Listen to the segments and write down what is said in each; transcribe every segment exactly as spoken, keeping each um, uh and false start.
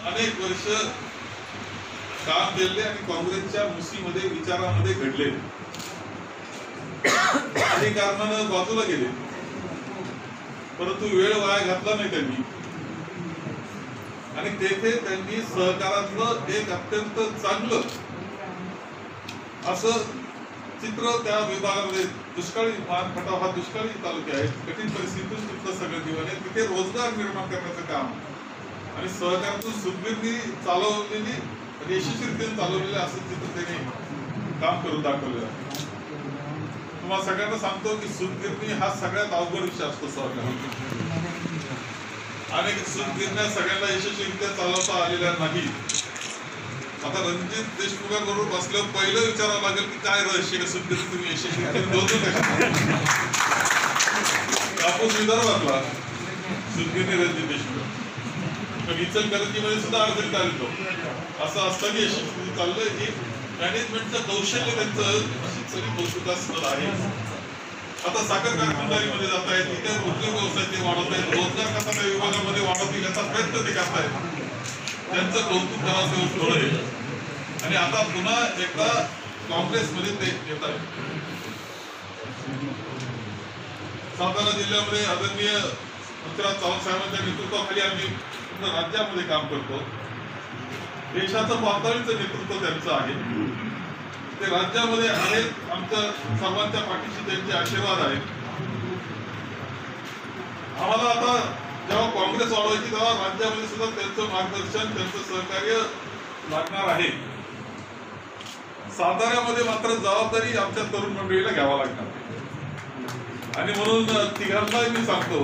अनेक वर्ष काम केले आणि काँग्रेसच्या मुसीमध्ये विचारामध्ये घडले, काही कारणानं बाजूला गेले, परंतु वेळ वाया घातला नाही त्यांनी. आणि तेथे त्यांनी सहकारातलं एक अत्यंत चांगलं असं चित्र त्या विभागामध्ये, दुष्काळी मान खटाव हा दुष्काळी तालुके आहेत, कठीण परिस्थितीतून तिथलं सगळं जीवन आहे, तिथे रोजगार निर्माण करण्याचं काम आणि सहकारातून सुदगिरनी चालवलेली आणि यशस्वीरित्या चालवलेलं असं चित्र त्यांनी काम करून दाखवलेलं आहे. तुम्हाला सगळ्यांना सांगतो की सुदगिरनी हा सगळ्यात अवघड विषय असतो सहकार. अनेक सुदगिरण्या सगळ्यांना यशस्वीरित्या चालवता आलेल्या नाही. आता रणजित देशमुखांबरोबर बसल्यावर पहिलं विचारावं लागेल की काय रहस्य का सुदगिरनी तुम्ही यशस्वी दोन कापूस विदर्भातला सुदगिरनी रणजित देशमुख, पण इचलकरंजीमध्ये सुद्धा अडचणीत आलेलो असं असताना यशस्वी चाललंय. हे मॅनेजमेंटचं कौशल्य त्यांचं सगळी कौशल्यास्पद आहे. आता साखर कारखानदारीमध्ये जात आहेत, तिथे उद्योग व्यवसाय ते वाढवत आहेत, रोजगार कसा त्या विभागामध्ये वाढवतील याचा प्रयत्न ते करतायत. त्यांचं कौतुक करावं थोडं आहे. आणि आता पुन्हा एकदा काँग्रेसमध्ये ते येत आहेत. सातारा जिल्ह्यामध्ये आदरणीय पृथ्वीराज चव्हाण साहेबांच्या नेतृत्वाखाली आम्ही पूर्ण राज्यामध्ये काम करतो. देशाचं पातळीचं नेतृत्व त्यांचं आहे, ते राज्यामध्ये आहेत. आमच्या सर्वांच्या पाठीशी त्यांचे आशीर्वाद आहेत. आम्हाला आता जेव्हा काँग्रेस वाढवायची तेव्हा राज्यामध्ये सुद्धा त्यांचं मार्गदर्शन, त्यांचं सहकार्य लागणार आहे. साताऱ्यामध्ये मात्र जबाबदारी आमच्या तरुण मंडळीला घ्यावा लागणार आणि म्हणून तिघांनाही मी सांगतो,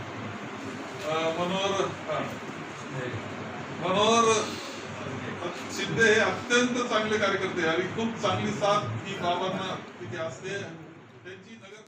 मनोहर मनोहर शिंदे हे अत्यंत चांगले कार्यकर्ते आणि खूप चांगली साथ ही बाबांना तिथे असते. त्यांची नगर